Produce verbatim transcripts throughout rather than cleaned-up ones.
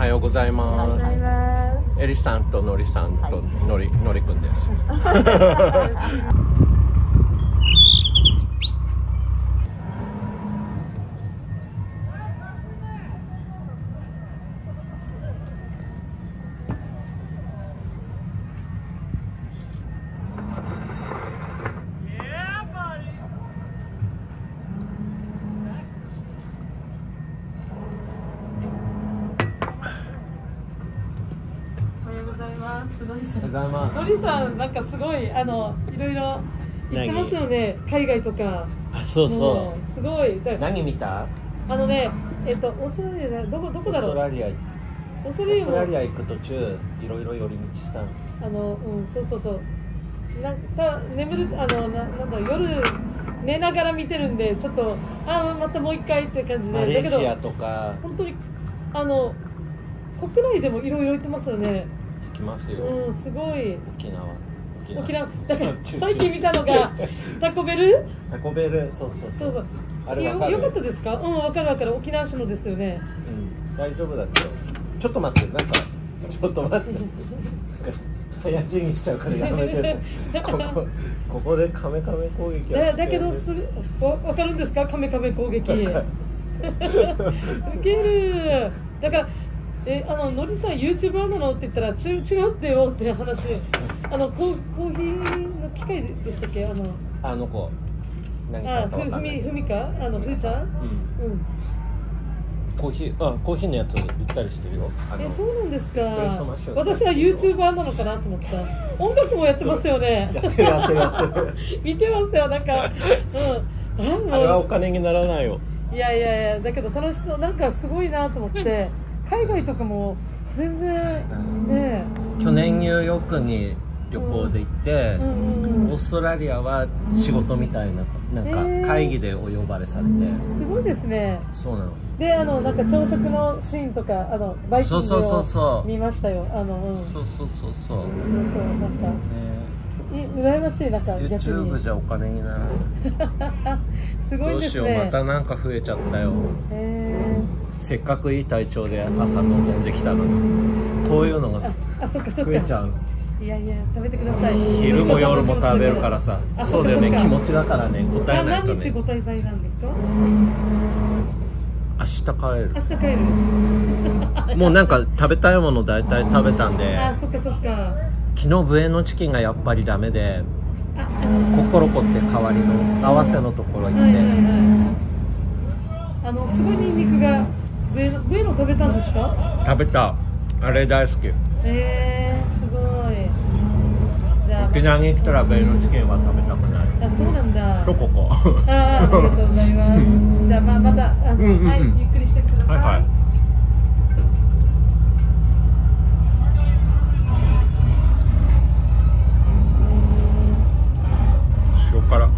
ようございます。エリさんとノリさんとノリ、ノリくんです。 ノリさん、なんかすごいあのいろいろ行ってますよね、海外とか。 あ、そうそう。 すごい。 何見た？ あのね、えっとオーストラリアじゃどこどこだろう。 オーストラリア。 オーストオーストラリア行く途中、いろいろ寄り道したの。 あのうん、そうそうそう。なんか眠るあのななんだ夜寝ながら見てるんで、ちょっとあまたもう一回って感じで。 マレーシアとか。 本当にあの国内でもいろいろ行ってますよね。 来ますよ。 うん、すごい。 沖縄。 沖縄。だから最近見たのがタコベル。 タコベル、そうそうそうそう。 あれわかる？ よかったですか？うん、わかるわかる。沖縄市のですよね。 うん、大丈夫だったよ。ちょっと待って、なんかちょっと待って。早死にしちゃうからやめて。ここここでカメカメ攻撃だだけどすわわかるんですか？カメカメ攻撃。ウケる。だから。え、あの、のりさん ユーチューバーなのって言ったらち違うってよって話。あの、ココーヒーの機械でしたっけ？あのあの子何さんかわかんない。 ふみかあのふみちゃん。うん、うん、 コーヒー、あ、コーヒーのやつ売ったりしてるよ。 え、そうなんですか。 私は ユーチューバーなのかなと思った。音楽もやってますよね。 やってるやってるやってる。 見てますよ、なんか。 うん。あれはお金にならないよ。 いやいやいや、だけど楽しそう、なんかすごいなと思って。海外とかも全然ね。 去年ニューヨークに旅行で行って、オーストラリアは仕事みたいな、なんか会議でお呼ばれされて、 すごいですね。 そうなの。 で、あのなんか朝食のシーンとか、あのバイキングを見ましたよ。あの、 そうそうそうそう。そうそうなんか。羨ましい、なんか逆に YouTube じゃお金にならない。 すごいですね。 どうしよう、またなんか増えちゃったよ。せっかくいい体調で朝望んできたのに、こういうのが増えちゃう。 いやいや、食べてください。 昼も夜も食べるからさ。そうだよね、気持ちだからね、答えないとね。 何日ご滞在なんですか？ 明日帰る。 明日帰る。 もうなんか食べたいもの大体食べたんで。 あ、そっかそっか。 昨日ブエノチキンがやっぱりダメで、コッコロコって代わりの合わせのところ行って。あのすごいニンニクがブエノ、ブエノ食べたんですか？ 食べた。あれ大好き。 えー、すごい。じゃあ沖縄に来たらブエノチキンは食べたくない。 あ、そうなんだ。 とここ。 ああ、ありがとうございます。じゃあまあまたあの、うんうんうん、はい、ゆっくりしてください。はいはい。 塩辛。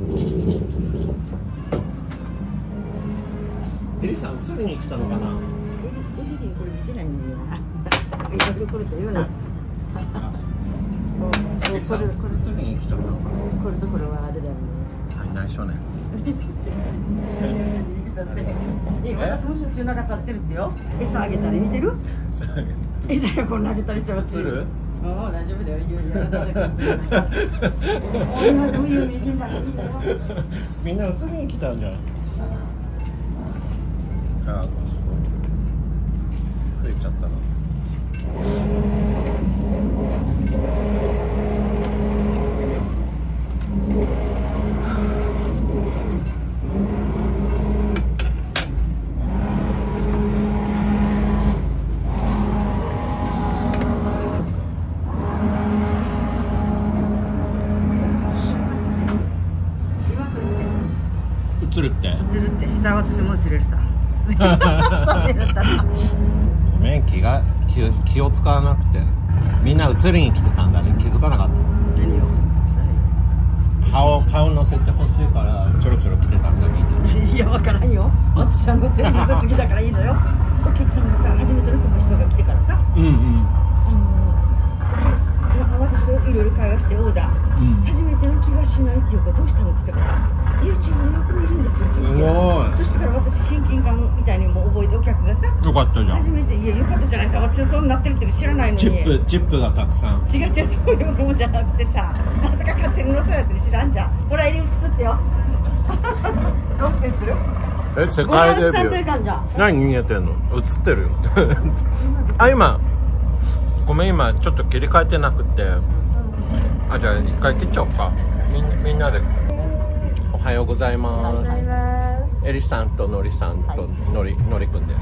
エリさん映りに来たのかな。 エリエリリンこれ見てないんだよな。いろいろこれと言うな。これこれこれ映りに来ちゃったのかな。 これとこれはあれだよね。 はい、内緒ね。 え、私もしょっちゅう流されてるってよ。餌あげたり見てる？餌やこんなあげたりしてほしい。 映る？ うん、大丈夫だよ。いいよ、やらされてる。女でも有名人だからいいんだよ。 みんな映りに来たんじゃない？ああ、そう。増えちゃったな。映るって？ 映るって。したら私も映れるさ。そうやったら。 ごめん、気が 気, 気を使わなくて、みんな映りに来てたんだね。気づかなかった。 何よ。 顔顔乗せてほしいからちょろちょろ来てたんだみたいな。 いや、わからんよ。私はのせいの次だからいいのよ。お客さんがさ、初めての人が来てからさ、 うんうん。 あの私をいろいろ会話してオーダー、 うん、 初めての気がしないっていうか、どうしたのって言ったから YouTube の横にいるんですよ。 すごい。 そしたから私親近感みたいにも覚えて、お客がさ、 よかったじゃん。 初めて、いや、よかったじゃないさ、私はそうなってるって知らないのに。 チップチップがたくさん。 違う違う、そういうもんじゃなくてさ、まさか勝手に乗せられてる知らんじゃん。ほら、襟映ってよ。どうして映る？ え、世界デビュー。何逃げてんの？映ってるよ。あ、今ごめん、今ちょっと切り替えてなくて、あ、じゃあ一回切っちゃおうか。みんなみんなで。おはようございます。エリさんとノリさんとノリノリくんです。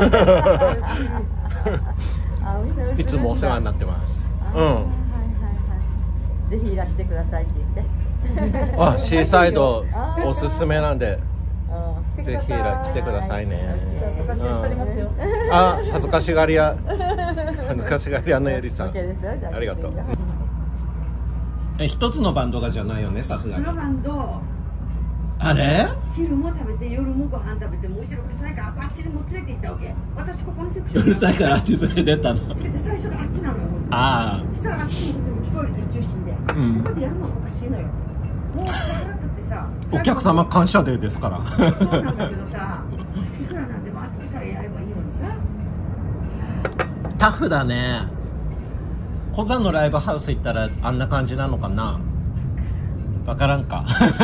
いつもお世話になってます。うん。 ぜひいらしてくださいって言って。 あ、シーサイドおすすめなんで。ぜひ来てくださいね。 私去りますよ。 あ、恥ずかしがり屋。恥ずかしがり屋のエリさん。ありがとう。え、一つのバンドがじゃないよね、さすがに。 そのバンド。 あれ？ 昼も食べて夜もご飯食べて、もう一度うるさいからあっちにも連れて行ったわけ。私ここのセクション。 うるさいからあっち連れてったの。 最初があっちなのよ。 ああ。 したらあっちにも聞こえる中心で。ここでやるのはおかしいのよ。もう腹くってさ。 お客様感謝デーですから。 そうなんだけどさ、いくらなんでもあっちからやればいいのにさ。 タフだね。コザのライブハウス行ったらあんな感じなのかな。わからんか。 コザ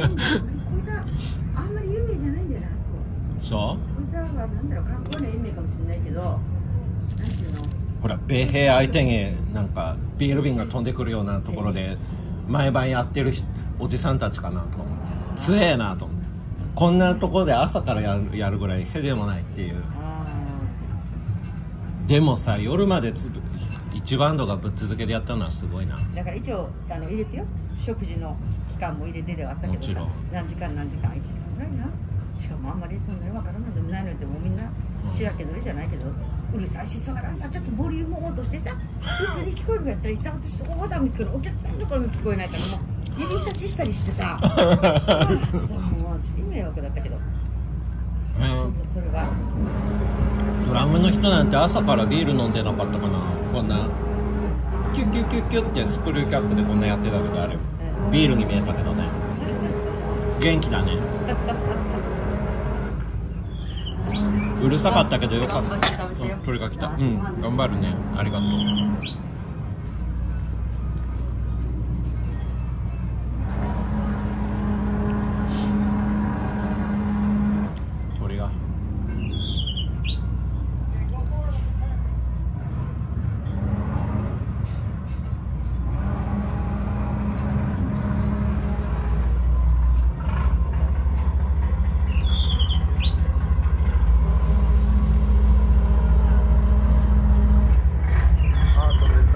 あんまり有名じゃないんだよな、あそこ。 そう？ コザはなんだろう、観光の有名かもしれないけど、なんていうの？ ほら、米兵相手になんかビール瓶が飛んでくるようなところで毎晩やってるおじさんたちかなと思って、強えなと思って、こんなところで朝からやる、やるぐらいへでもないっていう。でもさ、夜までついちバンドがぶっ続けでやったのはすごいな。 だから一応あの入れてよ、食事の期間も入れてではあったけどさ、何時間何時間いちじかんぐらいな。しかもあんまりそんなに分からないでもないので、もうみんな白けどりじゃないけど、うるさいし、そがらさ、ちょっとボリュームを落としてさ、普通に聞こえるぐらいやったらさ、私オーダーも聞こえる、お客さんの声も聞こえないから、もう指差ししたりしてさ、ああ、そう、もう私迷惑だったけど、ちょっとそれはドラムの人なんて朝からビール飲んでなかったかな。こんなキュッキュッキュッキュッってスクリューキャップでこんなやってたけど、あれビールに見えたけどね。元気だね。うるさかったけどよかった。鳥が来た。うん、頑張るね。ありがとう。鳥が。あ、飛んでる。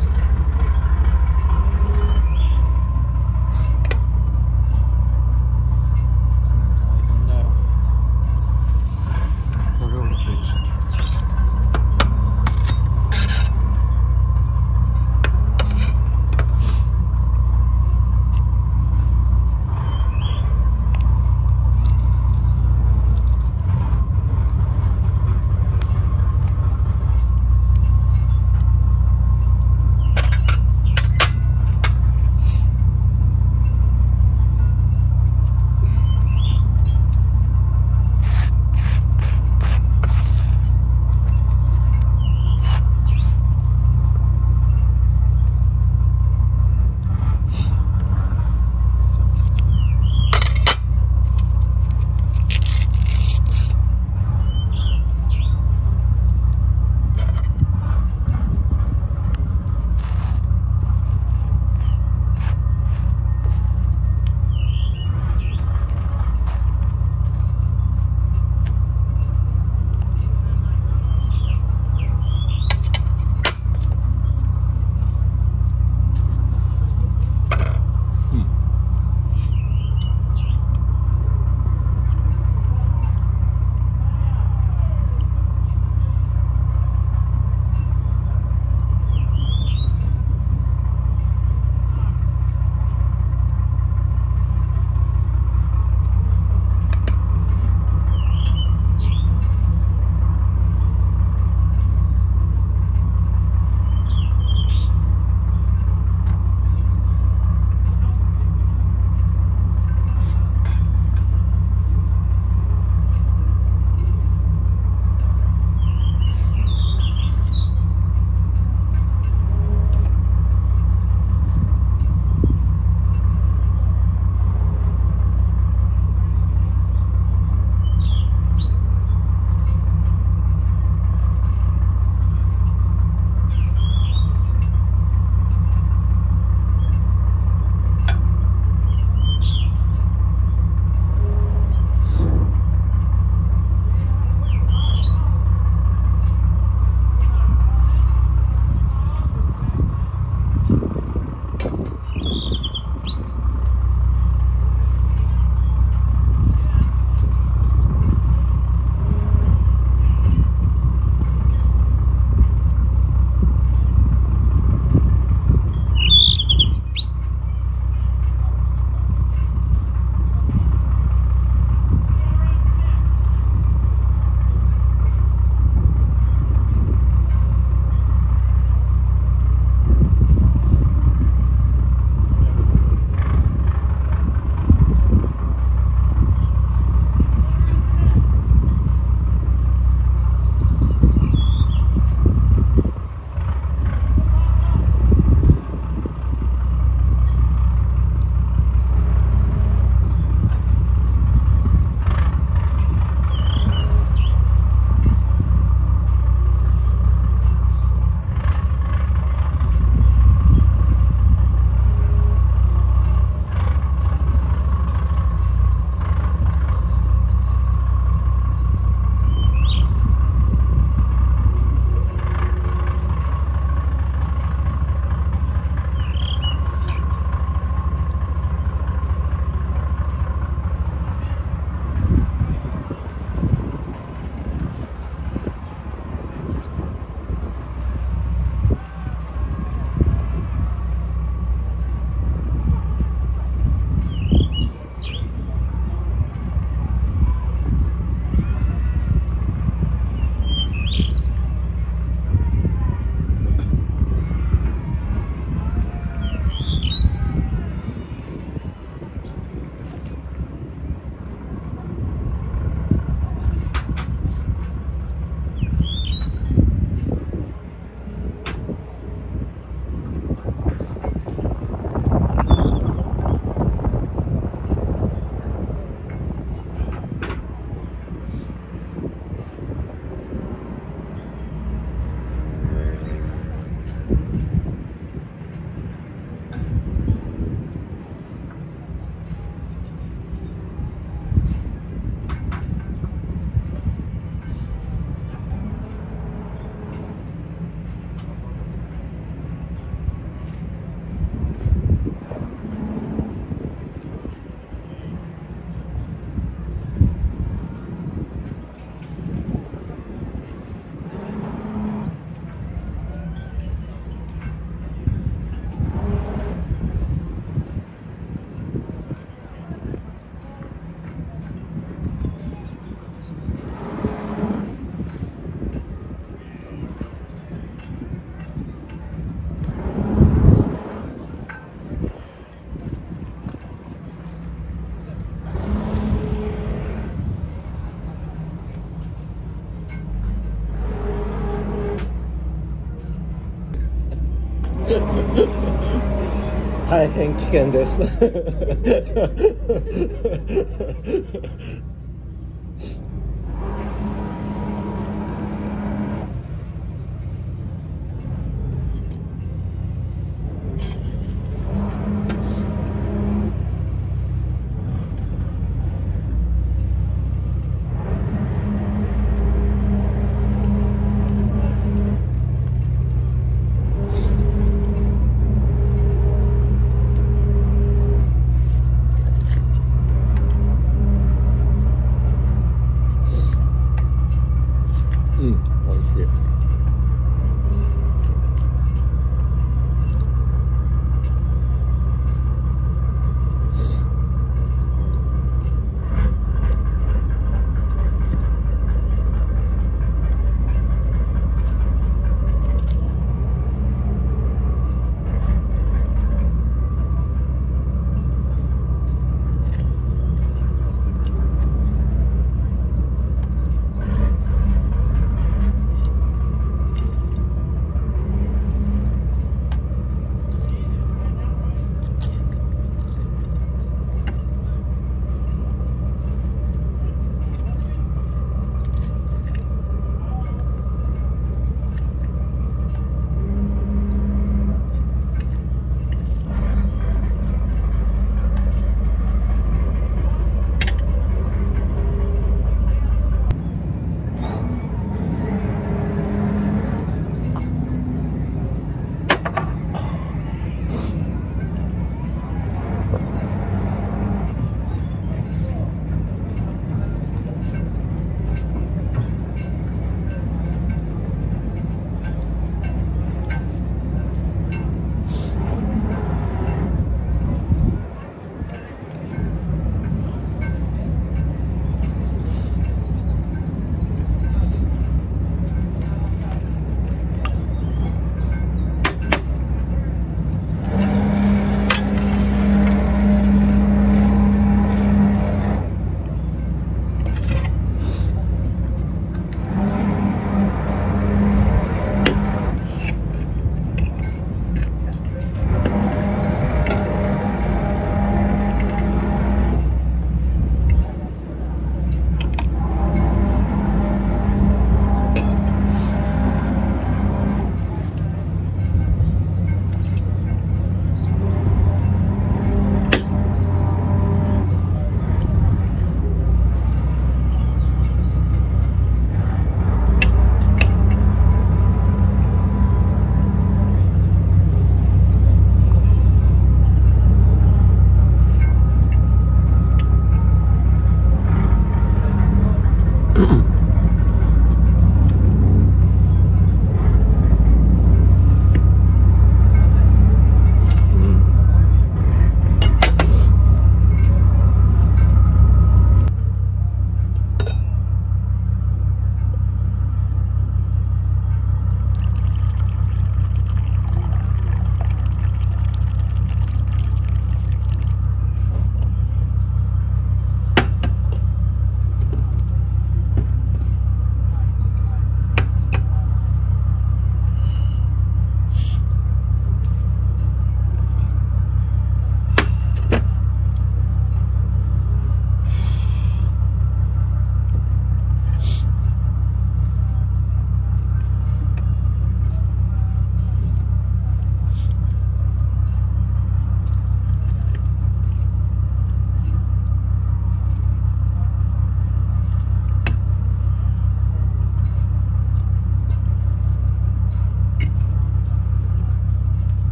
大変危険です。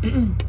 うん